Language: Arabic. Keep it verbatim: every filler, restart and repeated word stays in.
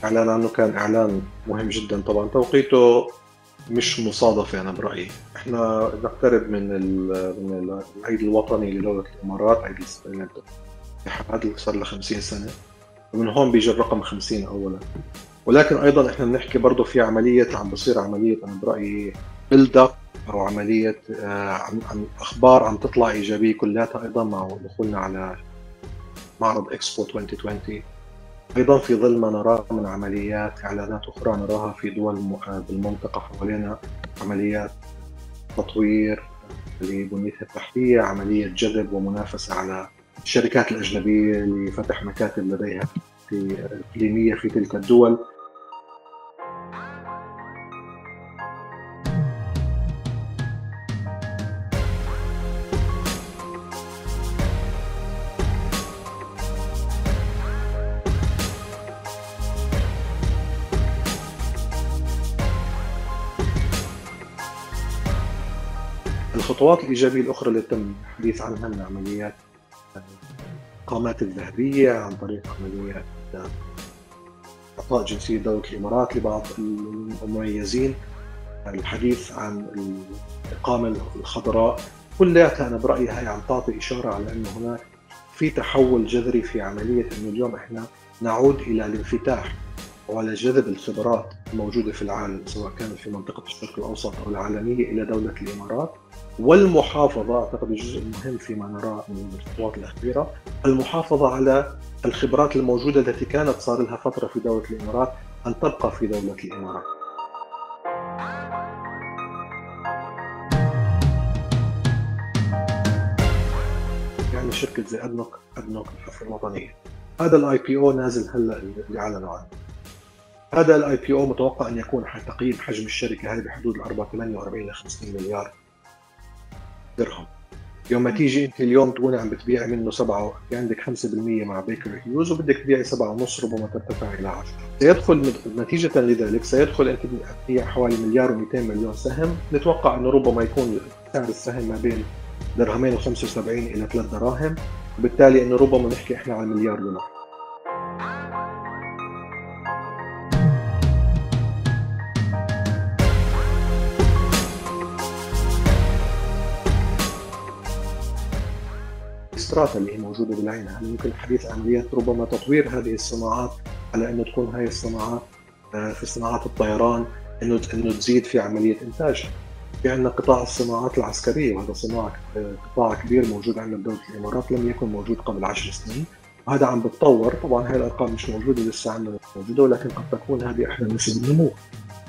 إعلان عنه كان إعلان مهم جدًا طبعًا، توقيته مش مصادفة أنا برأيي. إحنا نقترب من ال من العيد الوطني لدولة الإمارات، عيد الاس الاتحاد اللي صار له خمسين سنة، ومن هون بييجي الرقم خمسين أولًا. ولكن أيضًا إحنا بنحكي برضه في عملية عم بصير عملية أنا برأيي build up أو عملية آآ عم عم أخبار عم تطلع إيجابية كلّياتها أيضًا مع دخولنا على معرض إكسبو ألفين وعشرين. أيضًا في ظل ما نراه من عمليات إعلانات أخرى نراها في دول م بالمنطقة حوالينا، عمليات تطوير لبنيتها التحتية، عملية جذب ومنافسة على الشركات الأجنبية لفتح مكاتب لديها في إقليمية في تلك الدول. الخطوات الإيجابية الأخرى اللي تم الحديث عنها من عمليات الإقامات الذهبية عن طريق عمليات إعطاء جنسية دولة الإمارات لبعض المميزين، الحديث عن الإقامة الخضراء، كلياتها أنا برأيي هاي عم تعطي إشارة على إنه هناك في تحول جذري في عملية إنه اليوم إحنا نعود إلى الانفتاح وعلى جذب الخبرات الموجودة في العالم سواء كانت في منطقة الشرق الأوسط أو العالمية إلى دولة الإمارات. والمحافظة، أعتقد الجزء المهم فيما نراه من الخطوات الأخيرة المحافظة على الخبرات الموجودة التي كانت صار لها فترة في دولة الإمارات أن تبقى في دولة الإمارات. يعني شركة زي أدنوك أدنوك الحفر الوطنية، هذا الاي بي او نازل هلا اللي أعلنوا عنه. هذا الاي بي او متوقع أن يكون تقييم حجم الشركة هذه بحدود ال ثمانية وأربعين إلى خمسين مليار درهم. يوم ما تيجي انت اليوم تكوني عم بتبيعي منه سبعة، في عندك خمسة بالمية مع بيكر هيوز وبدك تبيعي سبعة ونص، ربما ترتفع الى عشرة. سيدخل نتيجة لذلك سيدخل انت بتبيع حوالي مليار ومئتين مليون سهم. نتوقع انه ربما يكون سعر السهم ما بين درهمين وخمسة وسبعين الى ثلاث دراهم، وبالتالي انه ربما نحكي احنا عن مليار دولار. ستراتا اللي هي موجودة بالعين، هل يمكن الحديث عن عمليات ربما تطوير هذه الصناعات على انه تكون هاي الصناعات في صناعات الطيران انه انه تزيد في عملية انتاجها. في عندنا قطاع الصناعات العسكرية، وهذا صناعة قطاع كبير موجود عندنا بدولة الامارات لم يكن موجود قبل عشر سنين، وهذا عم بتطور. طبعا هاي الارقام مش موجودة لسه عندنا موجودة، ولكن قد تكون هذه احدى نسب النمو.